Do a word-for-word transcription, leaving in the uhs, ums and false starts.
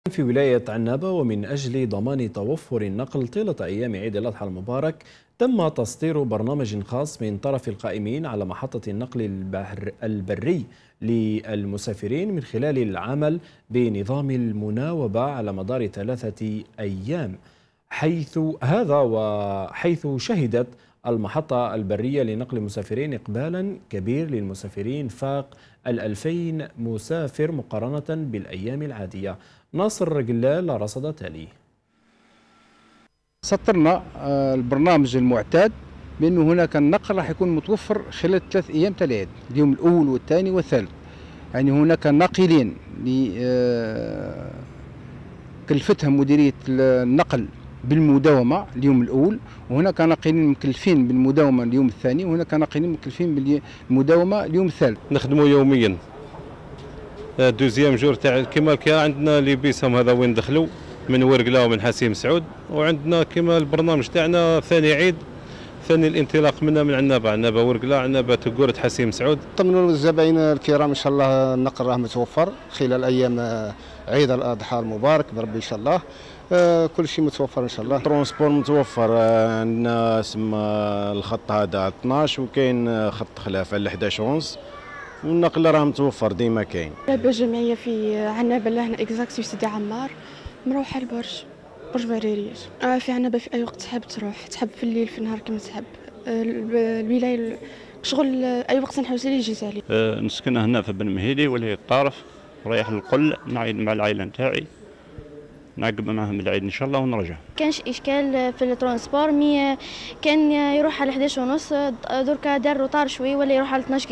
في ولاية عنابة، ومن أجل ضمان توفر النقل طيلة أيام عيد الأضحى المبارك تم تسطير برنامج خاص من طرف القائمين على محطة النقل البحر البري للمسافرين من خلال العمل بنظام المناوبة على مدار ثلاثة أيام، حيث هذا وحيث شهدت المحطة البرية لنقل المسافرين إقبالا كبير للمسافرين فاق الألفين مسافر مقارنة بالأيام العادية. ناصر قلال رصد تالي. سطرنا البرنامج المعتاد بأنه هناك النقل راح يكون متوفر خلال ثلاث أيام تالية، اليوم الأول والثاني والثالث. يعني هناك ناقلين كلفتهم مديرية النقل بالمداومة اليوم الأول، وهناك ناقلين مكلفين بالمداومة اليوم الثاني، وهناك ناقلين مكلفين بالمداومة اليوم الثالث. نخدموا يوميا دوزيام جور تاع كيما كان عندنا اللي بيسهم هذا وين دخلوا من ورقله ومن حسيم سعود، وعندنا كيما البرنامج تاعنا ثاني عيد ثاني الانطلاق منا من عنابه عنابه ورقله عنابه تقورة حسيم سعود. طمنوا الزبائن الكرام ان شاء الله النقل راه متوفر خلال ايام عيد الاضحى المبارك بربي ان شاء الله. آه كل شيء متوفر ان شاء الله. ترونسبور متوفر، عندنا سما الخط هذا اثناش وكاين خط خلافه ل احد عشر ونص، والنقل راه متوفر ديما كاين. الجمعيه في عنابه هنا اكزاكت سيدي عمار مروحه البرج برج بريريات. آه في عنابه في اي وقت تحب تروح، تحب في الليل في النهار كما تحب. آه الولايه شغل اي وقت نحوس لي جيت عليه. آه نسكن هنا في بن مهيدي ولايه الطارف، رايح للقل نعيد مع العائله نتاعي، نعقب معهم العيد ان شاء الله ونرجع. كانش اشكال في الترونسبور، مي كان يروح على احد عشر ونص دركا دار طار شوي ولا يروح على اثناش.